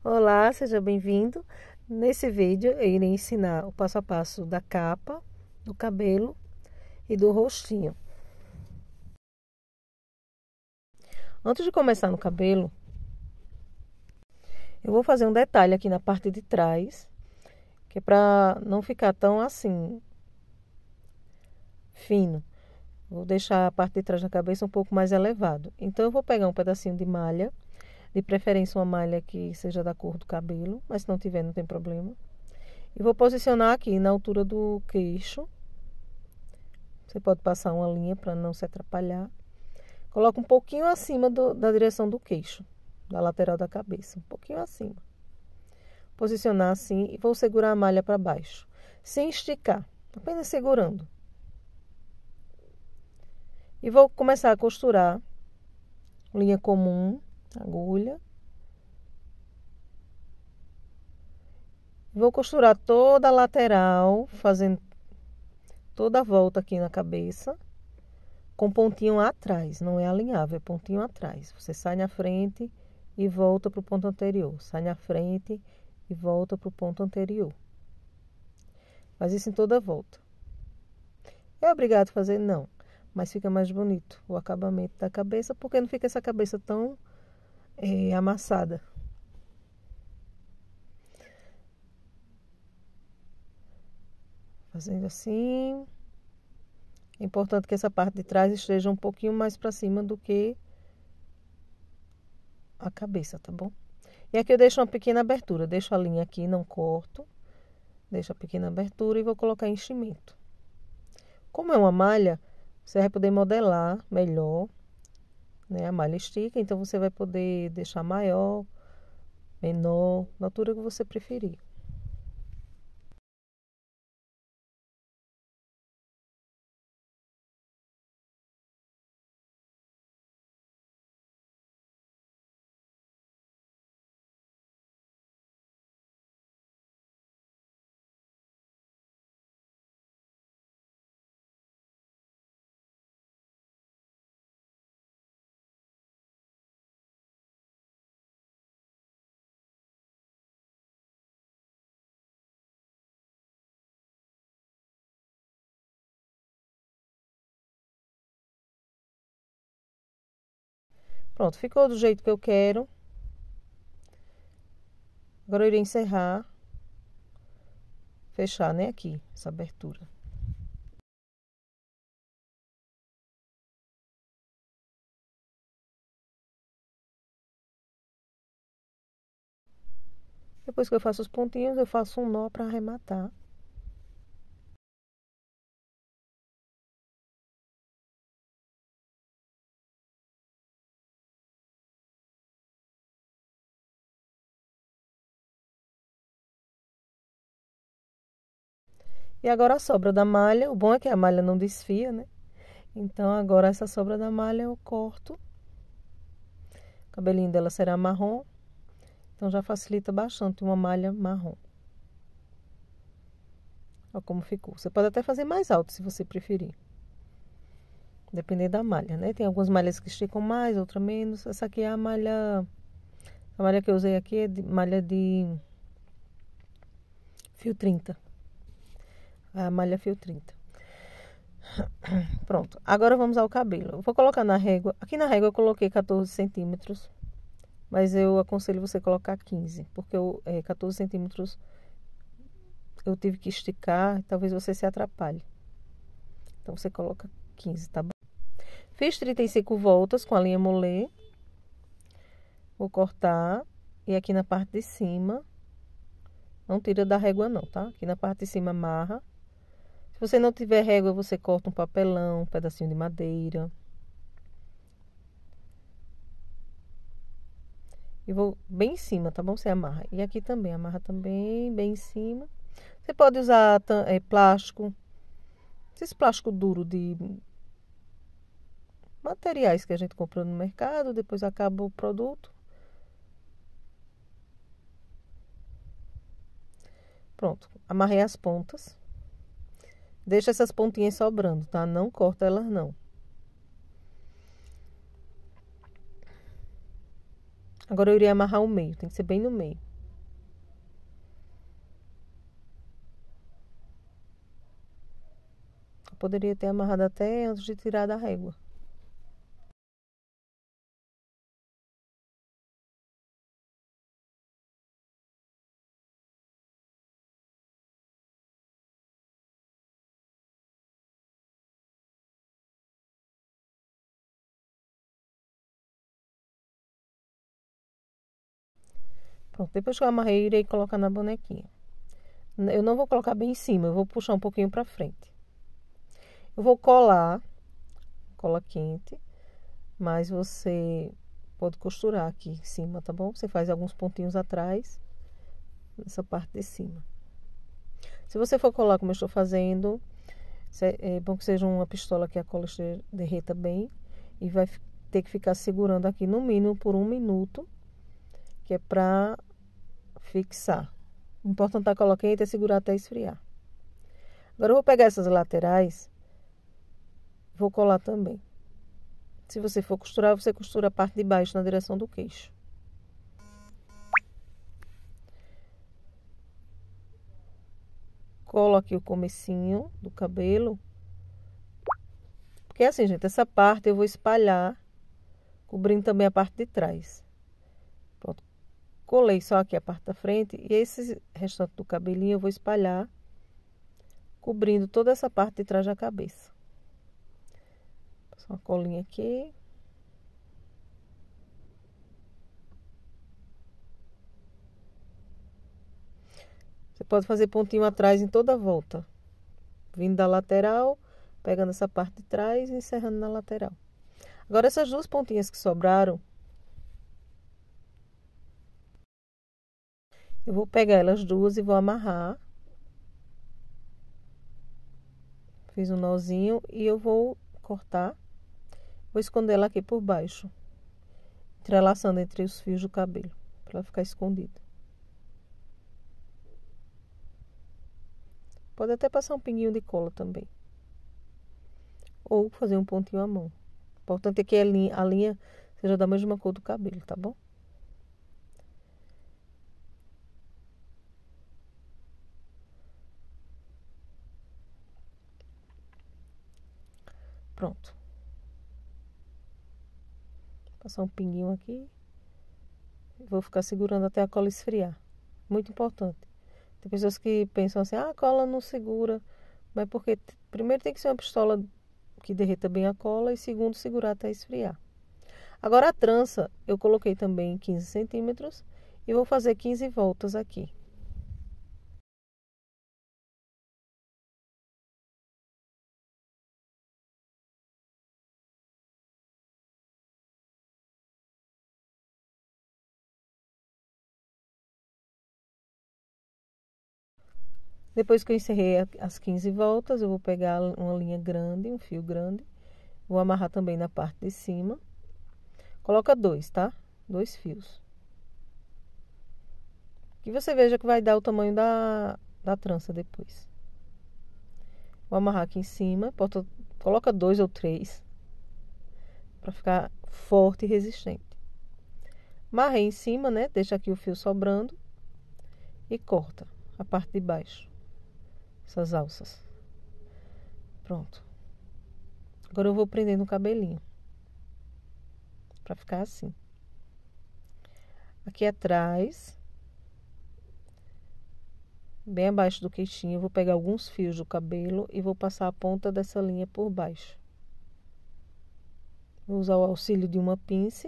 Olá, seja bem-vindo. Nesse vídeo eu irei ensinar o passo a passo da capa, do cabelo e do rostinho. Antes de começar no cabelo, eu vou fazer um detalhe aqui na parte de trás, que é para não ficar tão assim fino. Vou deixar a parte de trás da cabeça um pouco mais elevado. Então eu vou pegar um pedacinho de malha, de preferência uma malha que seja da cor do cabelo, mas se não tiver não tem problema. E vou posicionar aqui na altura do queixo. Você pode passar uma linha para não se atrapalhar. Coloca um pouquinho acima da direção do queixo, da lateral da cabeça, um pouquinho acima. Posicionar assim e vou segurar a malha para baixo, sem esticar, apenas segurando. E vou começar a costurar linha comum, agulha. Vou costurar toda a lateral, fazendo toda a volta aqui na cabeça, com pontinho atrás, não é alinhável, é pontinho atrás. Você sai na frente e volta para o ponto anterior, sai na frente e volta para o ponto anterior. Faz isso em toda a volta. É obrigado a fazer? Não, mas fica mais bonito o acabamento da cabeça, porque não fica essa cabeça tão amassada. Fazendo assim. É importante que essa parte de trás esteja um pouquinho mais para cima do que a cabeça, tá bom? E aqui eu deixo uma pequena abertura. Deixo a linha aqui, não corto. Deixo a pequena abertura e vou colocar enchimento. Como é uma malha, você vai poder modelar melhor, né? A malha estica, então você vai poder deixar maior, menor, na altura que você preferir. Pronto, ficou do jeito que eu quero. Agora eu irei encerrar, fechar, né, aqui, essa abertura. Depois que eu faço os pontinhos, eu faço um nó para arrematar. E agora a sobra da malha, o bom é que a malha não desfia, né? Então agora essa sobra da malha eu corto. O cabelinho dela será marrom. Então já facilita bastante uma malha marrom. Olha como ficou. Você pode até fazer mais alto se você preferir. Dependendo da malha, né? Tem algumas malhas que esticam mais, outra menos. Essa aqui é a malha... A malha que eu usei aqui é malha de fio 30. A malha fio 30. Pronto. Agora vamos ao cabelo. Eu vou colocar na régua. Aqui na régua eu coloquei 14 centímetros. Mas eu aconselho você colocar 15. Porque 14 centímetros eu tive que esticar. Talvez você se atrapalhe. Então você coloca 15, tá bom? Fiz 35 voltas com a linha molê. Vou cortar. E aqui na parte de cima. Não tira da régua não, tá? Aqui na parte de cima amarra. Se você não tiver régua, você corta um papelão, um pedacinho de madeira. E vou bem em cima, tá bom? Você amarra. E aqui também, amarra também bem em cima. Você pode usar plástico. Esse plástico duro de materiais que a gente comprou no mercado. Depois acaba o produto. Pronto. Amarrei as pontas. Deixa essas pontinhas sobrando, tá? Não corta elas, não. Agora eu irei amarrar o meio. Tem que ser bem no meio. Eu poderia ter amarrado até antes de tirar da régua. Pronto, depois que eu amarrei, irei colocar na bonequinha. Eu não vou colocar bem em cima, eu vou puxar um pouquinho pra frente. Eu vou colar, cola quente, mas você pode costurar aqui em cima, tá bom? Você faz alguns pontinhos atrás, nessa parte de cima. Se você for colar como eu estou fazendo, é bom que seja uma pistola que a cola derreta bem e vai ter que ficar segurando aqui no mínimo por 1 minuto, que é pra fixar. O importante da cola quente é segurar até esfriar. Agora eu vou pegar essas laterais, vou colar também. Se você for costurar, você costura a parte de baixo na direção do queixo. Colo aqui o comecinho do cabelo. Porque assim, gente, essa parte eu vou espalhar, cobrindo também a parte de trás. Pronto. Colei só aqui a parte da frente e esse restante do cabelinho eu vou espalhar, cobrindo toda essa parte de trás da cabeça. Passar uma colinha aqui. Você pode fazer pontinho atrás em toda a volta. Vindo da lateral, pegando essa parte de trás e encerrando na lateral. Agora essas duas pontinhas que sobraram, eu vou pegar elas duas e vou amarrar. Fiz um nozinho e eu vou cortar. Vou esconder ela aqui por baixo, entrelaçando entre os fios do cabelo, para ela ficar escondida. Pode até passar um pinguinho de cola também. Ou fazer um pontinho à mão. O importante é que a linha seja da mesma cor do cabelo, tá bom? Pronto. Passar um pinguinho aqui. Vou ficar segurando até a cola esfriar. Muito importante. Tem pessoas que pensam assim, ah, a cola não segura. Mas porque primeiro tem que ser uma pistola que derreta bem a cola e segundo, segurar até esfriar. Agora a trança eu coloquei também 15 centímetros e vou fazer 15 voltas aqui. Depois que eu encerrei as 15 voltas, eu vou pegar uma linha grande, um fio grande. Vou amarrar também na parte de cima. Coloca dois, tá? 2 fios. Que você veja que vai dar o tamanho da trança depois. Vou amarrar aqui em cima. Coloca 2 ou 3 para ficar forte e resistente. Amarrei em cima, né? Deixa aqui o fio sobrando e corta a parte de baixo. Essas alças. Pronto. Agora eu vou prender no cabelinho. Pra ficar assim. Aqui atrás, bem abaixo do queixinho, eu vou pegar alguns fios do cabelo e vou passar a ponta dessa linha por baixo. Vou usar o auxílio de uma pinça.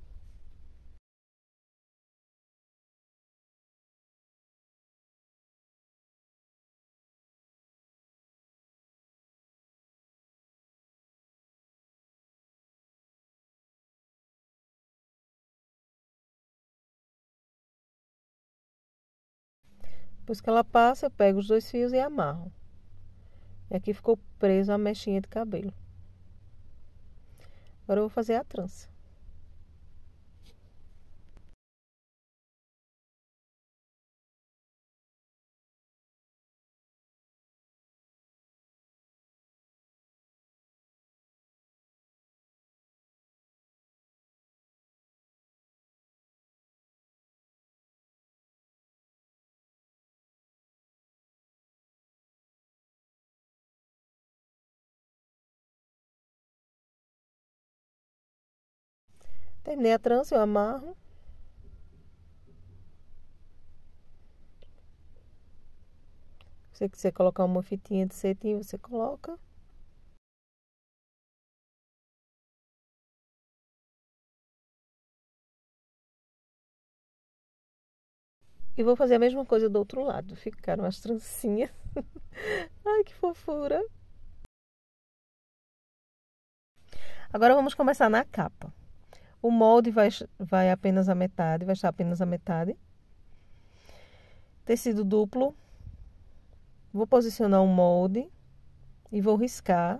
Depois que ela passa, eu pego os 2 fios e amarro. E aqui ficou preso a mechinha de cabelo. Agora eu vou fazer a trança. Terminei a trança, eu amarro. Se você quiser colocar uma fitinha de cetim, você coloca. E vou fazer a mesma coisa do outro lado. Ficaram as trancinhas. Ai, que fofura. Agora vamos começar na capa. O molde vai apenas a metade, vai estar apenas a metade. Tecido duplo. Vou posicionar o molde e vou riscar.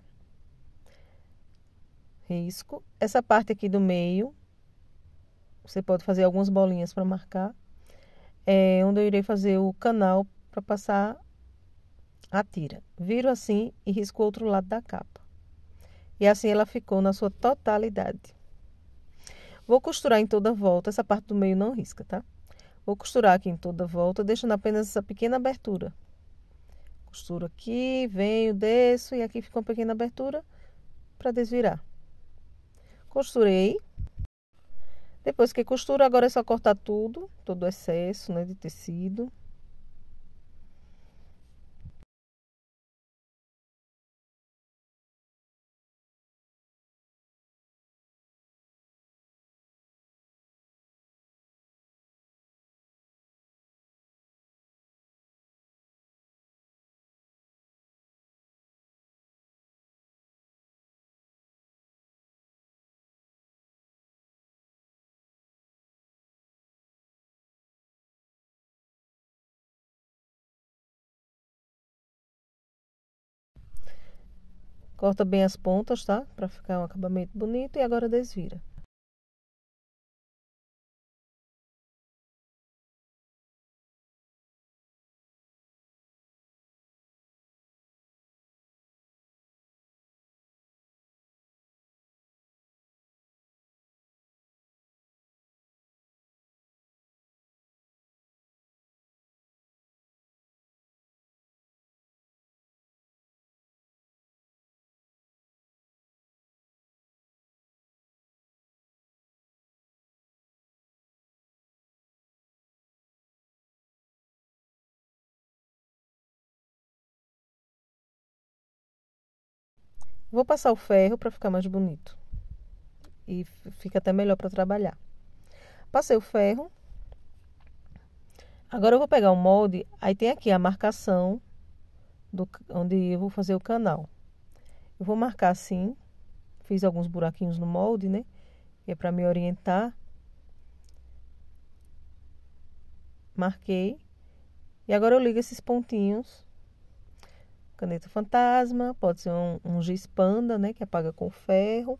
Risco. Essa parte aqui do meio, você pode fazer algumas bolinhas para marcar. É onde eu irei fazer o canal para passar a tira. Viro assim e risco o outro lado da capa. E assim ela ficou na sua totalidade. Vou costurar em toda a volta, essa parte do meio não risca, tá? Vou costurar aqui em toda a volta, deixando apenas essa pequena abertura. Costuro aqui, venho, desço e aqui fica uma pequena abertura para desvirar. Costurei. Depois que costuro, agora é só cortar tudo, todo o excesso, né, de tecido. Corta bem as pontas, tá? Para ficar um acabamento bonito e agora desvira. Vou passar o ferro para ficar mais bonito. E fica até melhor para trabalhar. Passei o ferro. Agora eu vou pegar o molde. Aí tem aqui a marcação onde eu vou fazer o canal. Eu vou marcar assim. Fiz alguns buraquinhos no molde, né? Que é para me orientar. Marquei. E agora eu ligo esses pontinhos. Caneta fantasma. Pode ser um giz panda, né? Que apaga com ferro.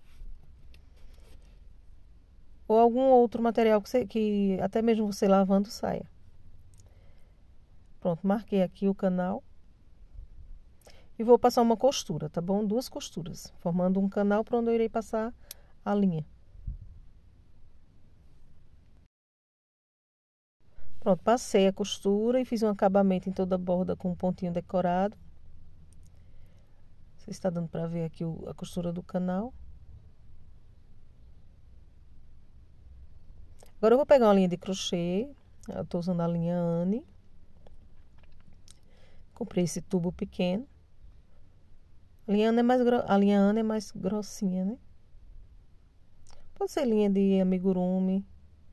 Ou algum outro material que até mesmo você lavando saia. Pronto, marquei aqui o canal. E vou passar uma costura, tá bom? Duas costuras, formando um canal para onde eu irei passar a linha. Pronto, passei a costura e fiz um acabamento em toda a borda com um pontinho decorado. Você está dando para ver aqui a costura do canal. Agora eu vou pegar uma linha de crochê. Eu estou usando a linha Anne. Comprei esse tubo pequeno. A linha Anne é mais grossinha, né? Pode ser linha de amigurumi.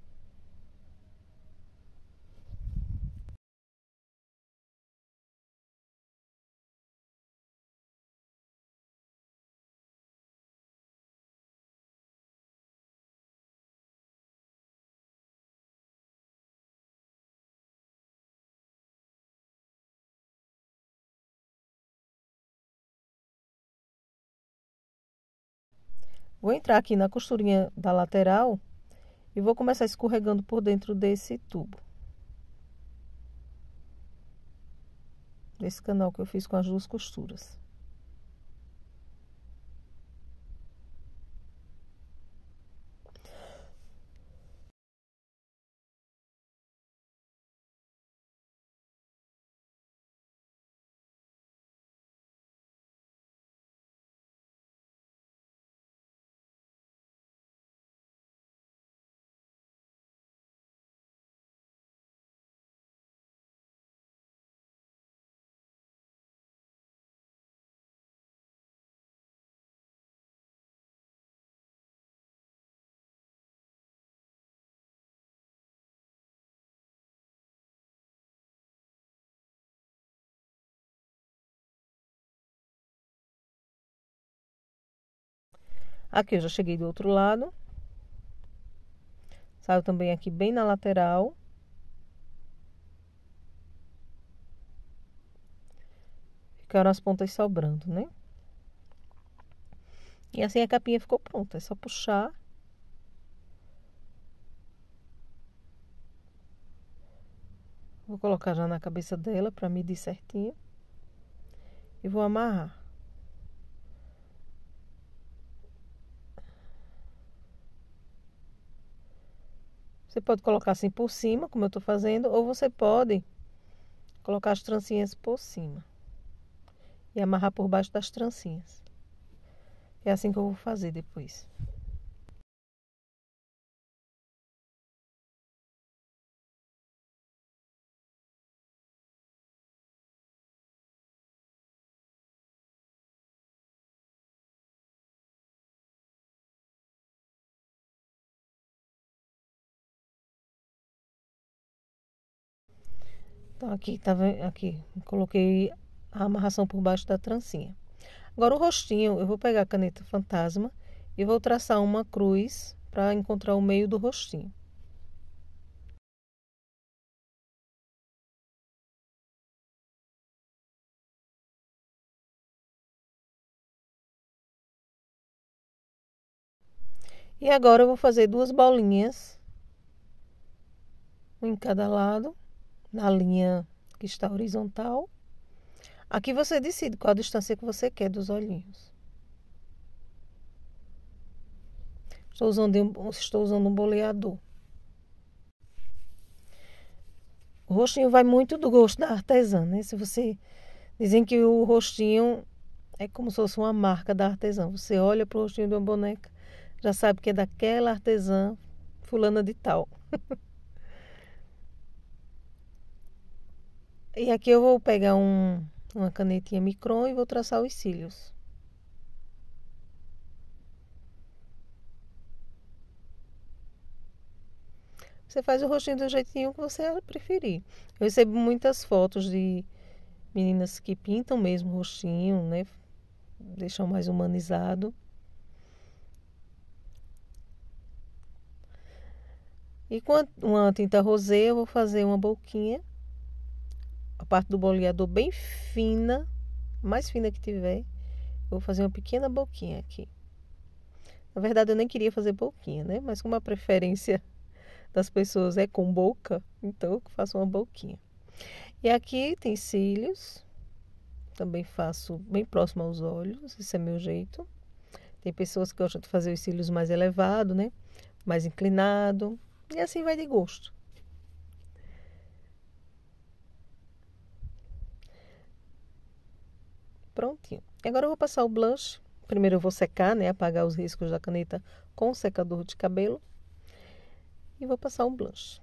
Vou entrar aqui na costurinha da lateral e vou começar escorregando por dentro desse tubo. Desse canal que eu fiz com as duas costuras. Aqui eu já cheguei do outro lado. Saio também aqui bem na lateral. Ficaram as pontas sobrando, né? E assim a capinha ficou pronta. É só puxar. Vou colocar já na cabeça dela para medir certinho. E vou amarrar. Você pode colocar assim por cima, como eu tô fazendo, ou você pode colocar as trancinhas por cima. E amarrar por baixo das trancinhas. É assim que eu vou fazer depois. Então, aqui, tá vendo? Aqui, coloquei a amarração por baixo da trancinha. Agora, o rostinho, eu vou pegar a caneta fantasma e vou traçar uma cruz para encontrar o meio do rostinho. E agora eu vou fazer duas bolinhas, um em cada lado, na linha que está horizontal. Aqui você decide qual a distância que você quer dos olhinhos. Estou usando um boleador. O rostinho vai muito do gosto da artesã, né? Se você... Dizem que o rostinho é como se fosse uma marca da artesã. Você olha para o rostinho de uma boneca, já sabe que é daquela artesã fulana de tal. E aqui eu vou pegar uma canetinha micron e vou traçar os cílios. Você faz o rostinho do jeitinho que você preferir. Eu recebo muitas fotos de meninas que pintam mesmo o rostinho, né? Deixam mais humanizado. E com uma tinta rosé eu vou fazer uma boquinha. A parte do boleador bem fina, mais fina que tiver. Eu vou fazer uma pequena boquinha aqui. Na verdade eu nem queria fazer boquinha, né? Mas como a preferência das pessoas é com boca, então eu faço uma boquinha. E aqui tem cílios. Também faço bem próximo aos olhos, esse é meu jeito. Tem pessoas que gostam de fazer os cílios mais elevados, né? Mais inclinado. E assim vai de gosto. Prontinho. Agora eu vou passar o blush. Primeiro eu vou secar, né? Apagar os riscos da caneta com o secador de cabelo. E vou passar o blush.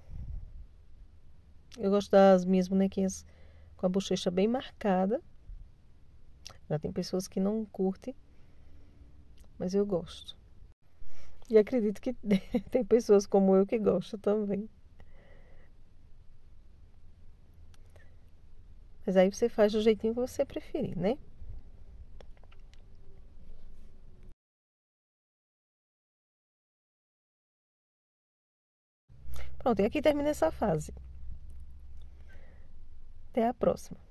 Eu gosto das minhas bonequinhas com a bochecha bem marcada. Já tem pessoas que não curtem, mas eu gosto. E acredito que tem pessoas como eu que gostam também. Mas aí você faz do jeitinho que você preferir, né? Pronto, e aqui termina essa fase. Até a próxima.